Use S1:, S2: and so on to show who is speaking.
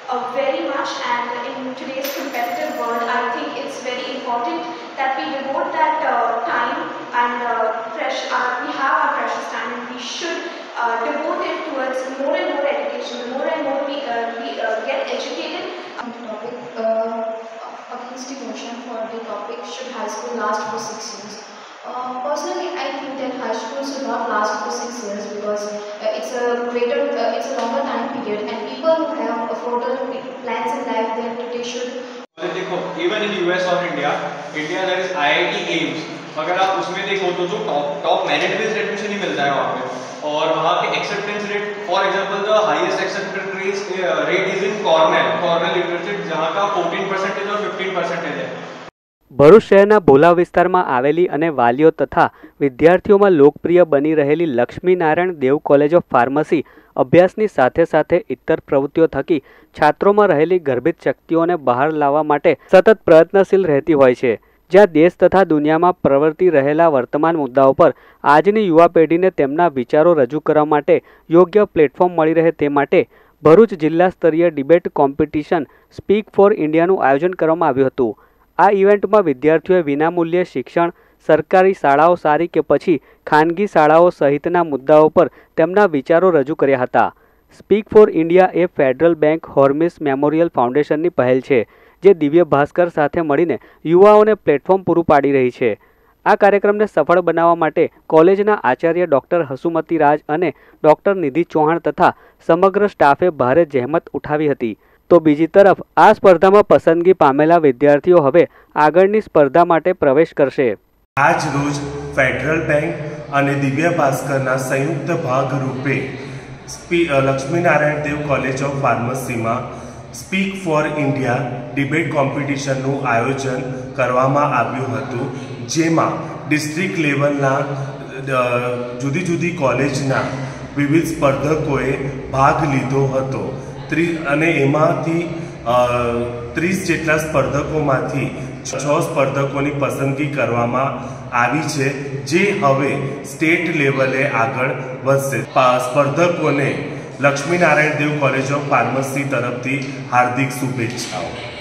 S1: very much, and in today's competitive world, I think it's very important that we devote that time and we have our precious time, and we should devote it towards more and more education. The more and more we get educated.
S2: Topic against the motion for the topic, should high school last for 6 years? Personally, I think that high school should not last for 6 years because it's a longer time period, and people who have affordable plans in life, then they should.
S3: देखो, even in US और India there is IIT AIIMS. अगर आप उसमें देखो तो जो top merit based admission ही मिलता है वहाँ पे, और वहाँ के acceptance rate, for example the highest acceptance rate is in Cornell University, जहाँ का 14% और 15% है।
S4: ભરૂચ શહેરના ભોલા વિસ્તારમાં આવેલી અને વાલીઓ તથા વિદ્યાર્થીઓમાં લોકપ્રિય બની રહેલી Lakshminarayan Dev college of pharmacy અભ્યાસની સાથે સાથે ઇતર પ્રવૃત્તિઓ થકી છાત્રોમાં રહેલી ગર્ભિત શક્તિઓને બહાર લાવવા માટે સતત પ્રયત્નશીલ રહેતી હોય છે। જ્યાં દેશ તથા દુનિયામાં પ્રવર્તી રહેલા વર્તમાન મુદ્દાઓ પર આજની યુવા પેઢીને તેમના વિચારો રજૂ કરવા માટે યોગ્ય પ્લેટફોર્મ મળી રહે તે માટે ભરૂચ જિલ્લા સ્તરીય ડિબેટ કોમ્પિટિશન સ્પીક ફોર ઇન્ડિયાનું આયોજન કરવામાં આવ્યું હતું। આ ઇવેન્ટમાં વિદ્યાર્થીઓએ વિનામૂલ્યે શિક્ષણ, સરકારી શાળાઓ સારી કે પછી ખાનગી શાળાઓ સહિતના મુદ્દાઓ પર તેમના વિચારો રજૂ કર્યા હતા। સ્પીક ફોર ઇન્ડિયા એ ફેડરલ બેંક હોર્મિસ મેમોરિયલ ફાઉન્ડેશનની પહેલ છે, જે દિવ્ય ભાસ્કર સાથે મળીને યુવાઓને પ્લેટફોર્મ પૂરું પાડી રહી છે। આ કાર્યક્રમને સફળ બનાવવા માટે કોલેજના આચાર્ય ડૉક્ટર હસુમતી રાજ અને ડૉક્ટર નિધિ ચૌહાણ તથા સમગ્ર સ્ટાફે ભારે જહેમત ઉઠાવી હતી। તો બીજી તરફ આ સ્પર્ધામાં પસંદગી પામેલા વિદ્યાર્થીઓ હવે આગળની સ્પર્ધા માટે પ્રવેશ કરશે।
S5: આજ રોજ ફેડરલ બેંક અને દિવ્ય ભાસ્કરના સંયુક્ત ભાગરૂપે લક્ષ્મીનારાયણ દેવ કોલેજ ઓફ ફાર્મસીમાં સ્પીક ફોર ઇન્ડિયા ડિબેટ કોમ્પિટિશનનું આયોજન કરવામાં આવ્યું હતું, જેમાં ડિસ્ટ્રિક્ટ લેવલના જુદી જુદી કોલેજના વિવિધ સ્પર્ધકોએ ભાગ લીધો હતો અને એમાંથી 30 જેટલા સ્પર્ધકોમાંથી 6 સ્પર્ધકોની પસંદગી કરવામાં આવી છે, જે હવે સ્ટેટ લેવલે આગળ વધશે। સ્પર્ધકોને Lakshminarayan Dev college of pharmacy તરફથી હાર્દિક શુભેચ્છાઓ।